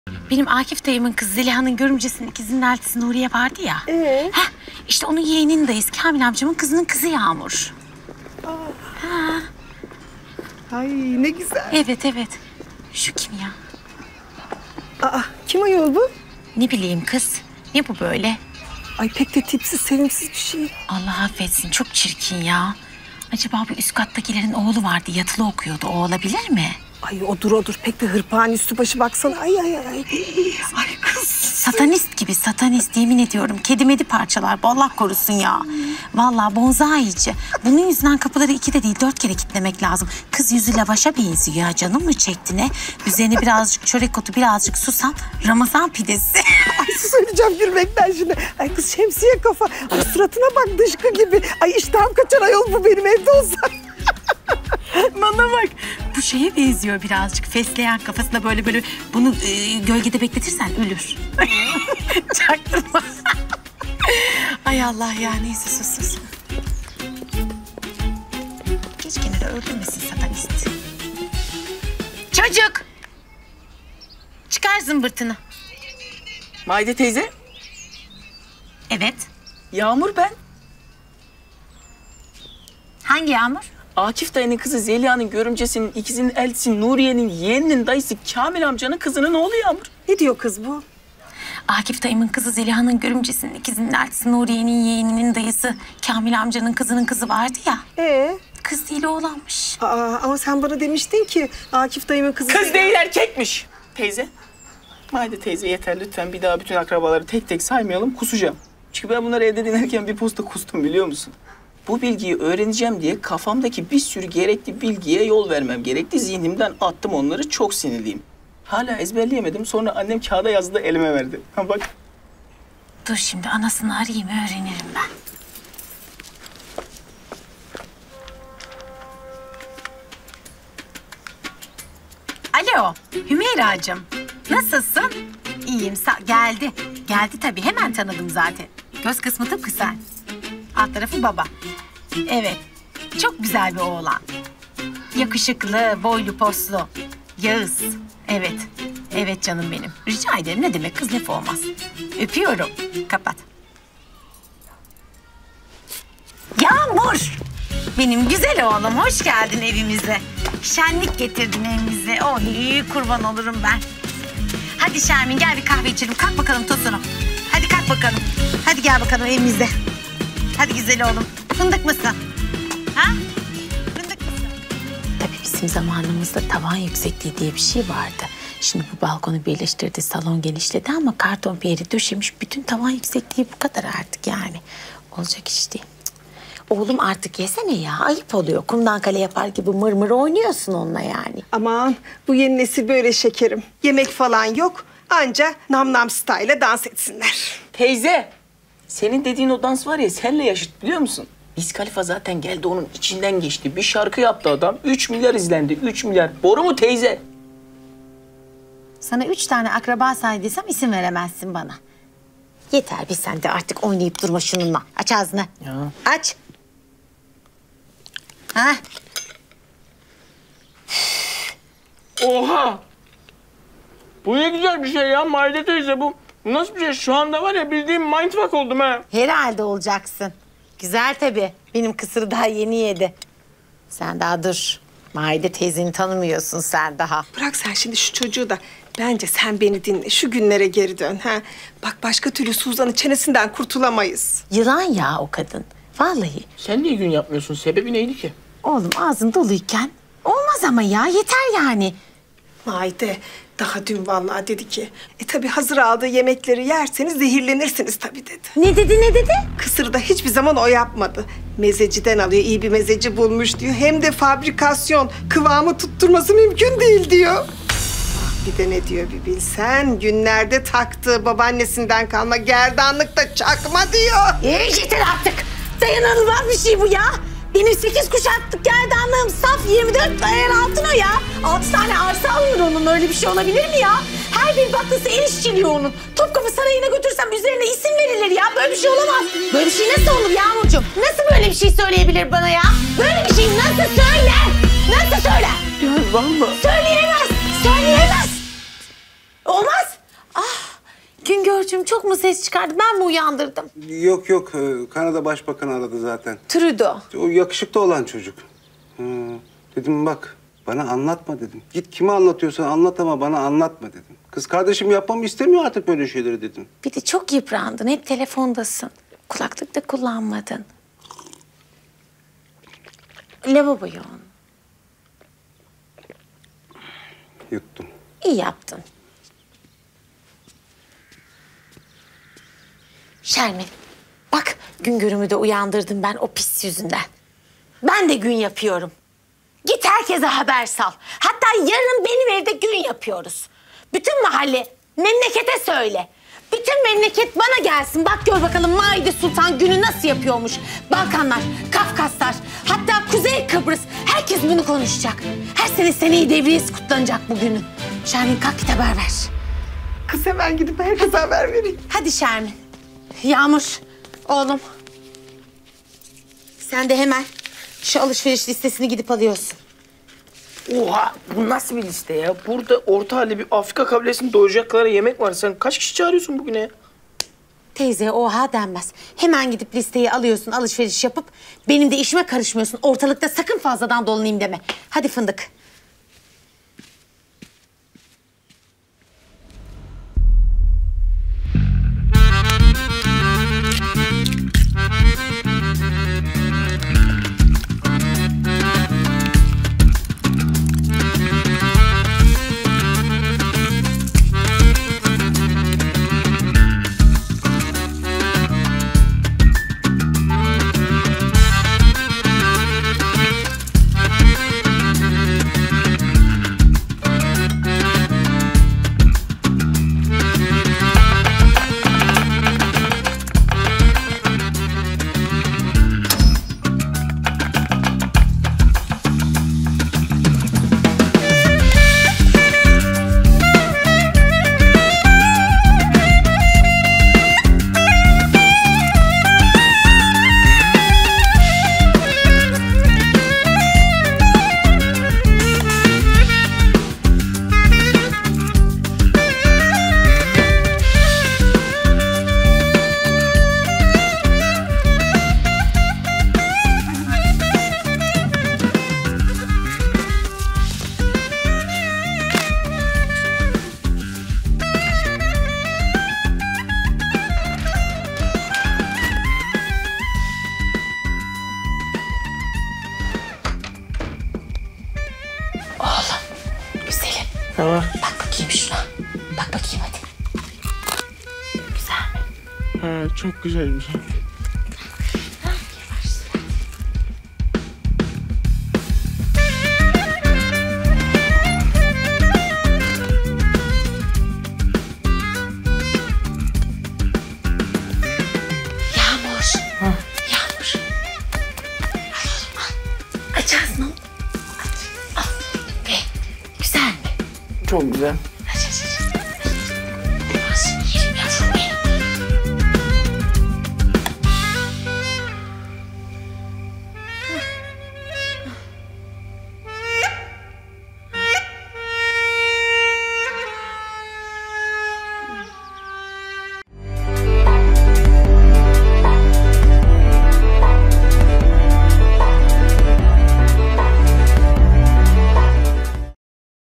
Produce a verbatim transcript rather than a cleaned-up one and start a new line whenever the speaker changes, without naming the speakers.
Benim Akif dayımın kızı Zeliha'nın görümcesinin ikizinin eltisi Nuriye vardı ya.
Ee?
Heh, işte onun yeğenindeyiz. Kamil amcamın kızının kızı Yağmur.
Aa.
Ha.
Ay ne güzel.
Evet evet. Şu kim ya?
Aa, kim ayol bu?
Ne bileyim kız. Ne bu böyle?
Ay pek de tipsiz, sevimsiz bir şey.
Allah affetsin, çok çirkin ya. Acaba bu üst kattakilerin oğlu vardı, yatılı okuyordu. O olabilir mi?
Ay odur odur, pek de hırpani üstü başı baksana. Ay ay ay. Ay kız.
Satanist gibi, satanist yemin ediyorum. Kedi medi parçalar, Allah korusun ya. Vallahi bonzaici. Bunun yüzünden kapıları iki de değil, dört kere kilitlemek lazım. Kız yüzü lavaşa benziyor ya, canım mı çekti ne? Üzerine birazcık çörek otu, birazcık susam, Ramazan pidesi.
Ay söyleyeceğim gülmekten şimdi. Ay kız şemsiye kafa. Ay suratına bak, dışkı gibi. Ay iştahım kaçar ayol, bu benim evde olsa.
Bana bak, bu şeye benziyor birazcık. Fesleğen kafasında böyle böyle bunu e, gölgede bekletirsen ölür. Çaktırma. Ay Allah ya, neyse sus sus. Geç kenara, öldürmesin satanist. Çocuk! Çıkar zımbırtını.
Maide teyze.
Evet.
Yağmur ben.
Hangi Yağmur?
Akif dayının kızı Zeliha'nın görümcesinin ikizinin eltisi Nuriye'nin yeğeninin dayısı Kamil amcanın kızının oğlu Yağmur.
Ne diyor kız bu?
Akif dayımın kızı Zeliha'nın görümcesinin ikizinin eltisi Nuriye'nin yeğeninin dayısı Kamil amcanın kızının kızı vardı ya.
Ee?
Kız değil oğlanmış.
Aa, ama sen bana demiştin ki Akif dayımın kızı...
Kız değil erkekmiş. Teyze. Maide teyze yeter lütfen, bir daha bütün akrabaları tek tek saymayalım, kusacağım. Çünkü ben bunları evde dinlerken bir posta kustum, biliyor musun? Bu bilgiyi öğreneceğim diye kafamdaki bir sürü gerekli bilgiye yol vermem gerekti. Zihnimden attım onları, çok sinirliyim. Hala ezberleyemedim. Sonra annem kağıda yazdı da elime verdi. Ha bak.
Dur şimdi anasını arayayım, öğrenirim ben. Alo Hümeyra'cığım. Nasılsın? İyiyim. Sa- geldi. Geldi tabii. Hemen tanıdım zaten. Göz kısmı tıpkı sen. Alt tarafı baba. Evet. Çok güzel bir oğlan. Yakışıklı, boylu poslu. Yağız. Evet. Evet canım benim. Rica ederim. Ne demek, kız lafı olmaz. Öpüyorum. Kapat. Yağmur! Benim güzel oğlum, hoş geldin evimize. Şenlik getirdin evimize. Oy, kurban olurum ben. Hadi Şermin, gel bir kahve içelim. Kalk bakalım Tosunum. Hadi kalk bakalım. Hadi gel bakalım evimize. Hadi güzel oğlum. Fındık mısın? Ha? Fındık mısın? Tabii bizim zamanımızda tavan yüksekliği diye bir şey vardı. Şimdi bu balkonu birleştirdi, salon genişledi ama karton piyeri döşemiş. Bütün tavan yüksekliği bu kadar artık yani. Olacak iş değil. Oğlum artık yesene ya, ayıp oluyor. Kumdan kale yapar gibi mır mır oynuyorsun onunla yani.
Aman bu yeni nesil böyle şekerim. Yemek falan yok. Anca nam nam style'la dans etsinler.
Teyze. Senin dediğin o dans var ya, senle yaşıt, biliyor musun? Wiz Khalifa zaten geldi, onun içinden geçti. Bir şarkı yaptı adam. Üç milyar izlendi. Üç milyar. Boru mu teyze?
Sana üç tane akraba saydıysam isim veremezsin bana. Yeter bir, sen de artık oynayıp durma şununla. Aç ağzını.
Ya.
Aç. Ha?
Oha! Bu ne güzel bir şey ya Maide teyze, bu. Bu nasıl bir şey? Şu anda var ya, bildiğim mindfuck oldum ha.
Herhalde olacaksın. Güzel tabii. Benim kısırı daha yeni yedi. Sen daha dur. Maide teyzeni tanımıyorsun sen daha.
Bırak sen şimdi şu çocuğu da. Bence sen beni dinle. Şu günlere geri dön. Ha? Bak başka türlü Suzan'ın çenesinden kurtulamayız.
Yılan ya o kadın. Vallahi.
Sen niye gün yapmıyorsun? Sebebi neydi ki?
Oğlum ağzın doluyken olmaz ama ya, yeter yani.
Maide daha dün vallahi dedi ki... E tabii hazır aldığı yemekleri yerseniz zehirlenirsiniz tabii dedi.
Ne dedi ne dedi?
Kısırı da hiçbir zaman o yapmadı. Mezeciden alıyor, iyi bir mezeci bulmuş diyor. Hem de fabrikasyon, kıvamı tutturması mümkün değil diyor. Bir de ne diyor bir bilsen, günlerde taktığı babaannesinden kalma gerdanlıkta çakma diyor.
Ee, yeter artık. Dayanılmaz bir şey bu ya. Benim sekiz kuşaklık gerdanlığım saf yirmi dört ayar altın o ya. Altı tane arsa alınır onun, öyle bir şey olabilir mi ya? Her bir baklası el işçiliği onun. Topkapı Sarayı'na götürsem üzerine isim verilir ya. Böyle bir şey olamaz. Böyle bir şey nasıl olur Yağmurcuğum? Nasıl böyle bir şey söyleyebilir bana ya? Böyle bir şey nasıl söyler? Nasıl söyler?
Ya vallahi.
Söyleyemez. Söyleyemez. Olmaz. Güngörcüğüm çok mu ses çıkardı? Ben mi uyandırdım?
Yok yok, ee, Kanada Başbakanı aradı zaten.
Trudeau.
O yakışıklı olan çocuk. Hı. Dedim bak, bana anlatma dedim. Git kime anlatıyorsan anlat ama bana anlatma dedim. Kız kardeşim yapmamı istemiyor artık böyle şeyleri dedim.
Bir de çok yıprandın. Hep telefondasın. Kulaklık da kullanmadın. Lavabo yoğun.
Yuttum.
İyi yaptın. Şermin, bak Güngör'ümü de uyandırdım ben o pis yüzünden. Ben de gün yapıyorum. Git herkese haber sal. Hatta yarın benim evde gün yapıyoruz. Bütün mahalle, memlekete söyle. Bütün memleket bana gelsin. Bak gör bakalım Maide Sultan günü nasıl yapıyormuş. Balkanlar, Kafkaslar, hatta Kuzey Kıbrıs. Herkes bunu konuşacak. Her sene seneyi devriyesi kutlanacak bu günün. Şermin kalk git haber ver.
Kız hemen gidip herkese haber vereyim.
Hadi Şermin. Yağmur, oğlum. Sen de hemen şu alışveriş listesini gidip alıyorsun.
Oha, bu nasıl bir liste ya? Burada orta halli bir Afrika kabilesinin doyuracakları yemek var. Sen kaç kişi çağırıyorsun bugüne ya?
Teyzeye oha denmez. Hemen gidip listeyi alıyorsun, alışveriş yapıp benim de işime karışmıyorsun. Ortalıkta sakın fazladan dolanayım deme. Hadi fındık. Güzelim.
Ne var?
Bak bakayım şuna. Bak bakayım hadi. Güzel mi?
Ha, çok güzelmiş.
Yağmur. Yağmur. Aç ağzını. Aç. Al. Güzel mi?
Çok güzel.
Aç aç aç.